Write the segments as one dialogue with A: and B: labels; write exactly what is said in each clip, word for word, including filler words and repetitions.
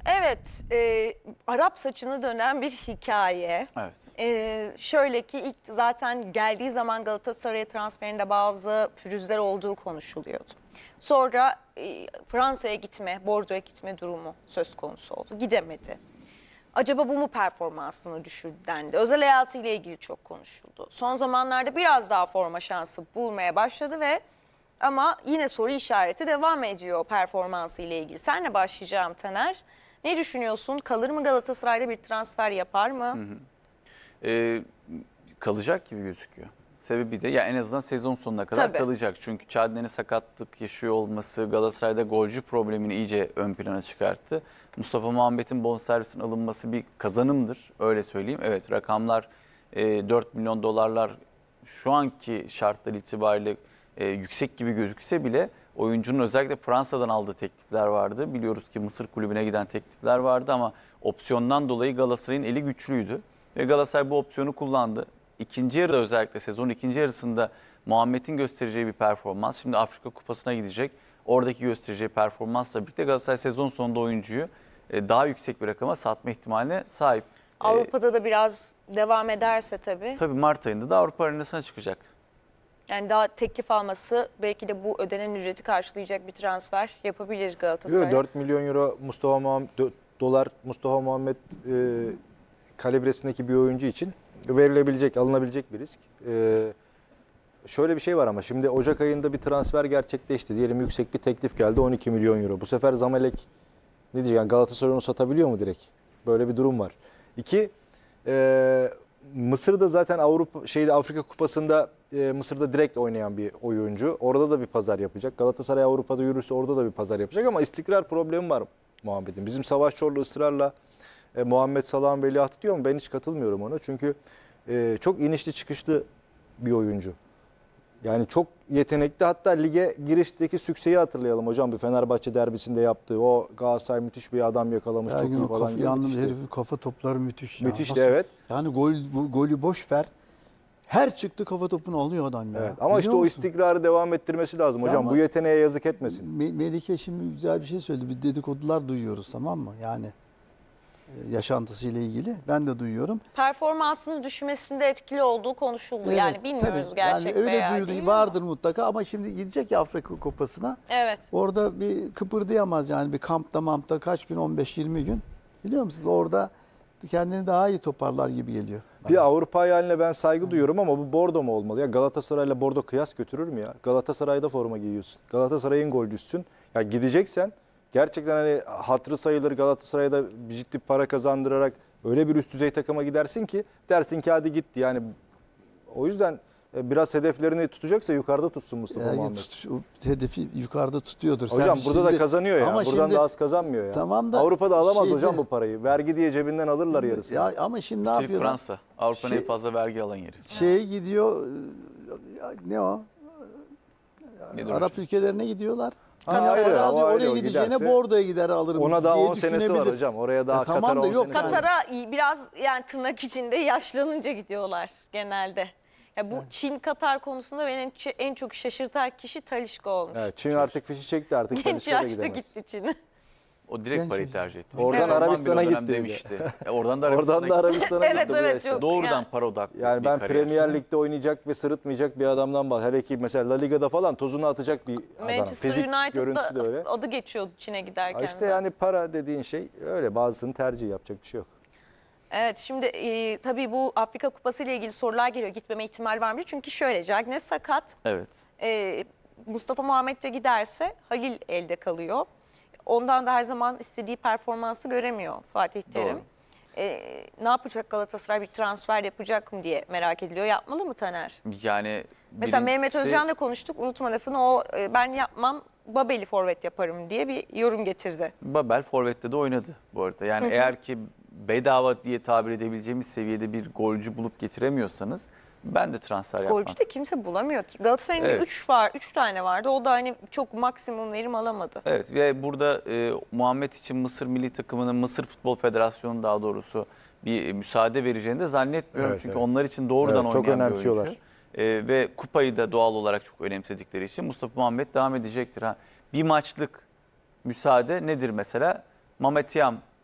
A: Evet, e, Arap saçını dönen bir hikaye.
B: Evet.
A: E, şöyle ki ilk zaten geldiği zaman Galatasaray'a transferinde bazı pürüzler olduğu konuşuluyordu. Sonra e, Fransa'ya gitme, Bordeaux'a gitme durumu söz konusu oldu. Gidemedi. Acaba bu mu performansını düşürdü dendi. Özel hayatıyla ilgili çok konuşuldu. Son zamanlarda biraz daha forma şansı bulmaya başladı ve ama yine soru işareti devam ediyor performansı ile ilgili. Senle başlayacağım Taner. Ne düşünüyorsun? Kalır mı Galatasaray'da, bir transfer yapar mı?
B: Hı hı. Ee, kalacak gibi gözüküyor. Sebebi de ya en azından sezon sonuna kadar
A: Tabii.
B: kalacak. Çünkü Chadli'nin sakatlık yaşıyor olması Galatasaray'da golcü problemini iyice ön plana çıkarttı. Mustafa Muhammed'in bonservisinin alınması bir kazanımdır. Öyle söyleyeyim. Evet, rakamlar e, dört milyon dolarlar şu anki şartlar itibariyle e, yüksek gibi gözükse bile oyuncunun özellikle Fransa'dan aldığı teklifler vardı. Biliyoruz ki Mısır kulübüne giden teklifler vardı ama opsiyondan dolayı Galatasaray'ın eli güçlüydü. Ve Galatasaray bu opsiyonu kullandı. İkinci yarıda, özellikle sezonun ikinci yarısında Muhammed'in göstereceği bir performans. Şimdi Afrika Kupası'na gidecek. Oradaki göstereceği performansla birlikte Galatasaray sezon sonunda oyuncuyu daha yüksek bir rakama satma ihtimaline sahip.
A: Avrupa'da da biraz devam ederse tabii.
B: Tabii Mart ayında da Avrupa arenasına çıkacak.
A: Yani daha teklif alması, belki de bu ödenen ücreti karşılayacak bir transfer yapabilir Galatasaray.
C: dört milyon euro Mustafa Muhammed, dolar Mustafa Muhammed e, kalibresindeki bir oyuncu için verilebilecek, alınabilecek bir risk. E, şöyle bir şey var ama şimdi Ocak ayında bir transfer gerçekleşti. Diyelim yüksek bir teklif geldi, on iki milyon euro. Bu sefer Zamalek ne diyecek? Yani Galatasaray onu satabiliyor mu direkt? Böyle bir durum var. İki, e, Mısır'da zaten Avrupa şeyde Afrika Kupası'nda e, Mısır'da direkt oynayan bir oyuncu. Orada da bir pazar yapacak. Galatasaray Avrupa'da yürürse orada da bir pazar yapacak ama istikrar problemi var Muhammed'in. Bizim Savaş Çorlu ısrarla e, Muhammed Salah'ın veliahtı diyor ama ben hiç katılmıyorum ona. Çünkü e, çok inişli çıkışlı bir oyuncu. Yani çok yetenekli. Hatta lige girişteki sükseyi hatırlayalım hocam. Bir Fenerbahçe derbisinde yaptığı o Galatasaray müthiş bir adam yakalamış.
D: Her
C: çok
D: gün
C: iyi
D: o
C: falan.
D: kafa, yalnız herifin kafa topları müthiş ya.
C: Müthişti,
D: Nasıl-
C: evet.
D: Yani gol bu- golü boş ver. Her çıktı kafa topunu alıyor adam ya.
C: Evet. Ama
D: Biliyor
C: işte o
D: musun?
C: istikrarı devam ettirmesi lazım hocam.
D: ama-
C: Bu yeteneğe yazık etmesin.
D: Me- Melike şimdi güzel bir şey söyledi. Bir dedikodular duyuyoruz, tamam mı? Yani e, yaşantısıyla ilgili. Ben de duyuyorum.
A: Performansının düşmesinde etkili olduğu konuşuldu.
D: Evet,
A: yani bilmiyoruz
D: tabii.
A: gerçek
D: yani öyle
A: veya
D: duyduğu
A: değil
D: vardır
A: ama.
D: mutlaka ama şimdi gidecek ya Afrika Kupası'na.
A: Evet.
D: Orada bir kıpırdayamaz yani bir kampta mampta kaç gün, on beş yirmi gün. Biliyor musunuz? Orada kendini daha iyi toparlar gibi geliyor.
C: Bir Avrupa hayaline ben saygı duyuyorum ama bu Bordo mu olmalı? Ya Galatasaray'la Bordo kıyas götürür mü ya? Galatasaray'da forma giyiyorsun. Galatasaray'ın golcüsün. Ya gideceksen gerçekten hani hatırı sayılır Galatasaray'da ciddi para kazandırarak öyle bir üst düzey takıma gidersin ki dersin ki hadi gitti. Yani o yüzden biraz hedeflerini tutacaksa yukarıda tutsun Mustafa
D: Yani
C: Muhammed.
D: tut- o hedefi yukarıda tutuyordur. Sen
C: Hocam burada da
D: şimdi-
C: kazanıyor ya.
D: Ama
C: Buradan
D: şimdi-
C: da az kazanmıyor ya.
D: Tamam da
C: Avrupa'da alamaz
D: şeyde-
C: hocam bu parayı. Vergi diye cebinden alırlar yarısını.
D: Ya ama şimdi ne
B: Üstelik
D: yapıyorlar?
B: Fransa. Avrupa'nın
D: Şey-
B: en fazla vergi alan yeri.
D: Şeye gidiyor, e, ne o?
B: Nedir
D: Arap
B: hocam?
D: ğülkelerine gidiyorlar.
C: Ha,
D: Dünya
C: ayrı,
D: para
C: o
D: alıyor,
C: ayrı,
D: oraya
C: o
D: gideceğine
C: giderse-
D: Bordo'ya gider alırım
C: Ona daha
D: diye
C: on senesi var
D: düşünebilir.
C: hocam. Oraya daha
D: E, tamam
C: Katar'a
D: da
C: on
D: yok
C: senesi var.
D: yani.
A: Katar'a biraz yani tırnak içinde yaşlanınca gidiyorlar genelde. Ya bu Çin Katar konusunda beni en, en çok şaşırtan kişi Talisca olmuş.
C: Evet, Çin artık fişi çekti artık.
A: Genç
C: Talisca da
A: yaşta
C: gidemez.
A: gitti Çin'e.
B: O direkt
D: Genç
B: parayı
D: çocuk.
B: tercih etti.
C: Oradan
B: Orman
C: Arabistan'a
B: bir o dönem
C: gitti bir de.
B: demişti. E, oradan da Arabistan'a
C: Oradan da
B: gitti.
C: Arabistan'a
A: Evet,
C: gitti bu
A: evet,
C: yaşta.
A: çok-
B: Doğrudan
A: Yani.
B: para odaklı
C: Yani
B: bir
C: ben
B: kariyer.
C: Premier Lig'de oynayacak ve sırıtmayacak bir adamdan bahsediyorum. Hele ki mesela La Liga'da falan tozunu atacak bir adam.
A: Manchester
C: Fizik görüntüsü de öyle.
A: United'da adı geçiyordu Çin'e giderken.
C: Ha İşte
A: zaten.
C: yani para dediğin şey öyle, bazısının tercih yapacak bir şey yok.
A: Evet, şimdi e, tabii bu Afrika Kupası ile ilgili sorular geliyor. Gitmeme ihtimal var mı? Çünkü şöyle, Cagne sakat.
B: Evet.
A: E, Mustafa Muhammed de giderse Halil elde kalıyor. Ondan da her zaman istediği performansı göremiyor Fatih Terim.
B: Doğru.
A: E, ne yapacak Galatasaray, bir transfer yapacak mı diye merak ediliyor. Yapmalı mı Taner?
B: Yani
A: Mesela Mehmet
B: birincisi-
A: Özcan'la konuştuk. Unutma lafını, o e, ben yapmam, Babel'i forvet yaparım diye bir yorum getirdi.
B: Babel forvette de oynadı bu arada. Yani eğer ki bedava diye tabir edebileceğimiz seviyede bir golcü bulup getiremiyorsanız ben de transfer yapmam.
A: Golcü de kimse bulamıyor ki. Galatasaray'ın
B: Evet.
A: üç var, üç tane vardı. O da hani çok maksimum verim alamadı.
B: Evet ve burada e, Muhammed için Mısır Milli Takımı'nın, Mısır Futbol Federasyonu daha doğrusu bir e, müsaade vereceğini de zannetmiyorum.
C: Evet,
B: Çünkü
C: evet.
B: onlar için doğrudan
C: Evet, çok
B: oynayan bir
C: önemsiyorlar.
B: oyuncu. E, ve kupayı da doğal olarak çok önemsedikleri için Mustafa Muhammed devam edecektir. Ha, bir maçlık müsaade nedir mesela? Mamet Yam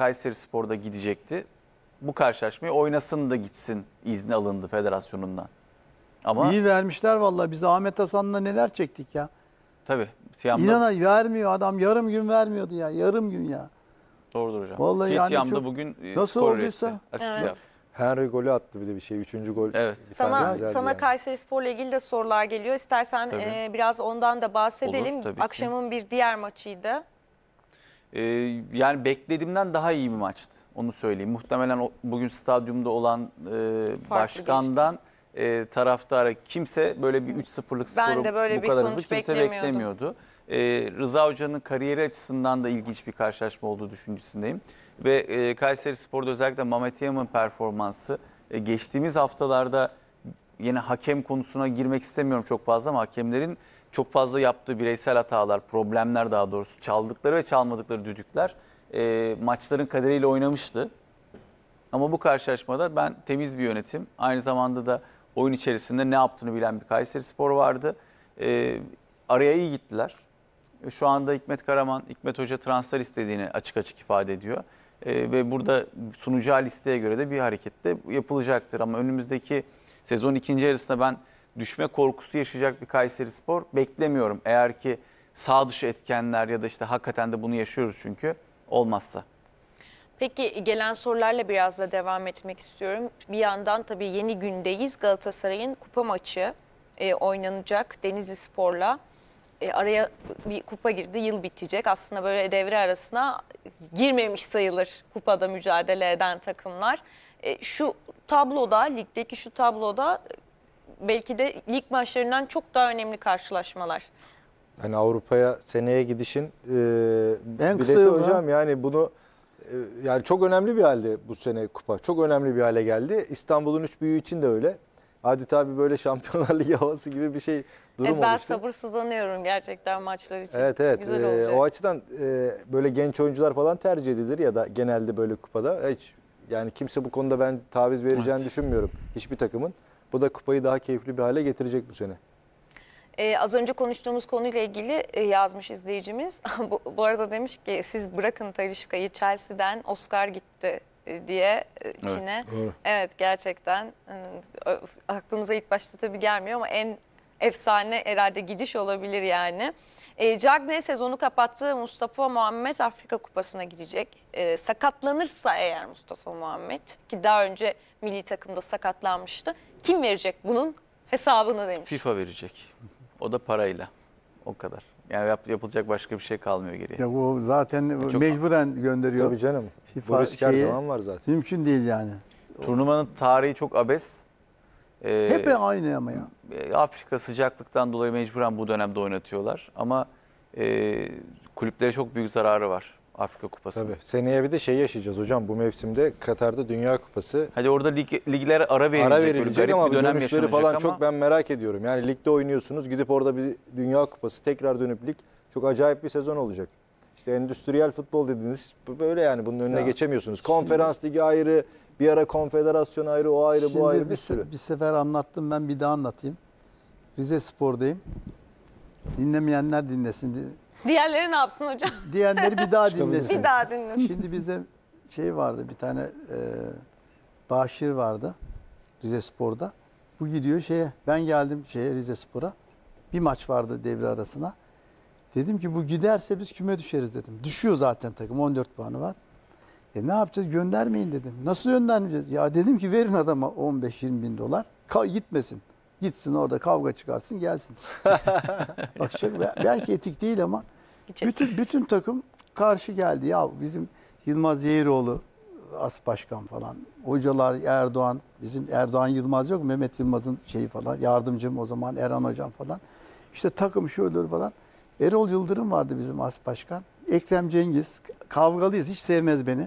B: Kayserispor'da gidecekti. Bu karşılaşmayı oynasın da gitsin izni alındı federasyonundan. Ama
D: İyi vermişler vallahi. Biz Ahmet Hasan'la neler çektik ya.
B: tabii Tiam'da
D: İnana vermiyor adam. Yarım gün vermiyordu ya. Yarım gün ya.
B: doğrudur hocam.
D: Vallahi
B: Ki
D: yani
B: Tiam'da
D: çok-
B: bugün e,
D: nasıl
B: skor
D: olduysa.
B: üretti, asist
A: Evet.
B: yaptı.
C: Henry golü attı bir de bir şey. Üçüncü gol.
B: Evet.
C: bir tane
A: Sana
C: güzeldi
A: sana
C: yani.
A: Kayserispor'la ilgili de sorular geliyor. İstersen
B: Tabii.
A: e, biraz ondan da bahsedelim.
B: Olur, tabii ki.
A: Akşamın bir diğer maçıydı.
B: Ee, yani beklediğimden daha iyi bir maçtı. Onu söyleyeyim. Muhtemelen o, bugün stadyumda olan e, başkandan e, taraftara kimse böyle bir üç sıfırlık
A: Ben
B: skoru
A: de böyle
B: bu
A: bir
B: kadar
A: sonuç
B: hızlı kimse
A: beklemiyordum.
B: beklemiyordu. Ee, Rıza Hoca'nın kariyeri açısından da ilginç bir karşılaşma olduğu düşüncesindeyim. Ve e, Kayserispor'da özellikle Mehmet Yam'ın performansı e, geçtiğimiz haftalarda yine hakem konusuna girmek istemiyorum çok fazla ama hakemlerin çok fazla yaptığı bireysel hatalar, problemler daha doğrusu çaldıkları ve çalmadıkları düdükler e, maçların kaderiyle oynamıştı. Ama bu karşılaşmada ben temiz bir yönetim, aynı zamanda da oyun içerisinde ne yaptığını bilen bir Kayserispor vardı. E, araya iyi gittiler. Şu anda Hikmet Karaman, Hikmet Hoca transfer istediğini açık açık ifade ediyor. E, ve burada sunacağı listeye göre de bir hareket de yapılacaktır. Ama önümüzdeki sezon ikinci yarısında ben düşme korkusu yaşayacak bir Kayserispor beklemiyorum. Eğer ki sağ dışı etkenler ya da işte hakikaten de bunu yaşıyoruz çünkü olmazsa.
A: Peki gelen sorularla biraz da devam etmek istiyorum. Bir yandan tabii yeni gündeyiz. Galatasaray'ın kupa maçı e, oynanacak Denizli Spor'la. E, araya bir kupa girdi, yıl bitecek. Aslında böyle devre arasına girmemiş sayılır kupada mücadele eden takımlar. E, şu tabloda, ligdeki şu tabloda belki de lig maçlarından çok daha önemli karşılaşmalar.
C: Hani Avrupa'ya seneye gidişin e,
D: En kısa
C: bileti
D: yolu,
C: hocam yani bunu e, yani çok önemli bir halde bu sene kupa. Çok önemli bir hale geldi. İstanbul'un üç büyüğü için de öyle. Adeta bir böyle Şampiyonlar Ligi havası gibi bir şey durum
A: Evet, ben
C: oluştu.
A: sabırsızlanıyorum gerçekten maçlar için.
C: Evet evet.
A: Güzel
C: Ee,
A: olacak.
C: o açıdan e, böyle genç oyuncular falan tercih edilir ya da genelde böyle kupada hiç yani kimse bu konuda ben taviz vereceğini
B: Evet.
C: düşünmüyorum hiçbir takımın. Bu da kupayı daha keyifli bir hale getirecek bu sene.
A: Ee, az önce konuştuğumuz konuyla ilgili e, yazmış izleyicimiz. bu, bu arada demiş ki siz bırakın Talisca'yı, Chelsea'den Oscar gitti e, diye e, Çin'e.
C: doğru.
A: Evet, gerçekten e, aklımıza ilk başta tabii gelmiyor ama en efsane herhalde gidiş olabilir yani. E, Cagney sezonu kapattı. Mustafa Muhammed Afrika Kupası'na gidecek. E, sakatlanırsa eğer Mustafa Muhammed, ki daha önce milli takımda sakatlanmıştı, kim verecek bunun hesabını demiş.
B: FIFA verecek. O da parayla. O kadar. Yani yap, yapılacak başka bir şey kalmıyor geriye.
D: Ya bu zaten
B: çok-
D: mecburen gönderiyor.
C: Tabii canım.
D: FIFA
C: Bu risk her
D: şeyi-
C: zaman var zaten.
D: Mümkün değil yani.
B: Turnuvanın tarihi çok abes. Ee,
D: Hep aynı ama ya.
B: e, Afrika sıcaklıktan dolayı mecburen bu dönemde oynatıyorlar. Ama e, kulüplere çok büyük zararı var Afrika Kupası'nın.
C: Tabii. Seneye bir de şey yaşayacağız hocam bu mevsimde Katar'da Dünya Kupası.
B: Hadi orada lig, liglere ara verilecek.
C: Ara
B: Böyle
C: verilecek
B: garip
C: ama
B: bir
C: bir
B: dönem
C: dönüşleri
B: yaşanacak
C: falan
B: ama
C: çok ben merak ediyorum. Yani ligde oynuyorsunuz gidip orada bir Dünya Kupası tekrar dönüp lig çok acayip bir sezon olacak. İşte endüstriyel futbol dediğiniz böyle yani bunun önüne
D: Ya,
C: geçemiyorsunuz. Konferans ligi ayrı, bir ara konfederasyon ayrı, o ayrı,
D: Şimdi
C: bu ayrı
D: bir,
C: bir
D: se-
C: sürü.
D: bir sefer anlattım, ben bir daha anlatayım. Rize Spor'dayım. Dinlemeyenler dinlesin.
A: Diğerleri ne yapsın hocam?
D: Diyenleri bir daha
C: Çıkabilir.
D: dinlesin.
A: Bir daha dinlesin.
D: Şimdi bizde şey vardı, bir tane e, Başir vardı Rize Spor'da. Bu gidiyor şeye, ben geldim şeye Rize Spor'a. Bir maç vardı devre arasına. Dedim ki bu giderse biz küme düşeriz dedim. Düşüyor zaten takım, on dört puanı var. E ne yapacağız, göndermeyin dedim. Nasıl göndermeyeceğiz? Ya dedim ki verin adama on beş yirmi bin dolar. Ka- gitmesin. Gitsin orada kavga çıkarsın gelsin. Bak çok, belki etik değil ama
A: Gidecek.
D: bütün bütün takım karşı geldi. Ya bizim Yılmaz Yeğeroğlu as başkan falan. Hocalar Erdoğan, bizim Erdoğan Yılmaz yok, Mehmet Yılmaz'ın şeyi falan. Yardımcım o zaman Erhan hocam falan. İşte takım şöyle falan. Erol Yıldırım vardı bizim as başkan. Ekrem Cengiz, kavgalıyız, hiç sevmez beni.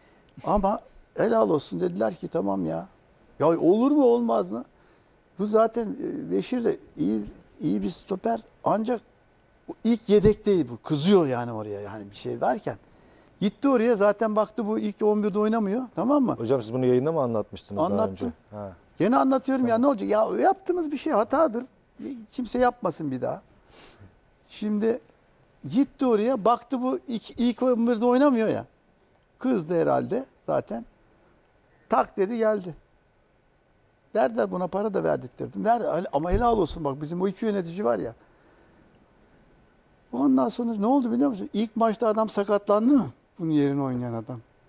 D: Ama helal olsun, dediler ki tamam ya. Ya olur mu olmaz mı? Bu zaten e, Beşir de iyi iyi bir stoper, ancak ilk yedek değil bu. Kızıyor yani oraya, yani bir şey derken. Gitti oraya, zaten baktı bu ilk on birde oynamıyor, tamam mı?
C: Hocam siz bunu yayında mı anlatmıştınız daha
D: Anlattım.
C: önce? Ha.
D: Gene anlatıyorum ya, ne olacak? Ya yaptığımız bir şey hatadır. Kimse yapmasın bir daha. Şimdi gitti oraya, baktı bu ilk, ilk on birde oynamıyor ya. Kızdı herhalde zaten. Tak dedi geldi. Verdiler buna, para da verdirttirdim. Ver, ama helal olsun bak, bizim o iki yönetici var ya. Ondan sonra ne oldu biliyor musun? İlk maçta adam sakatlandı mı? Bunun yerine oynayan adam.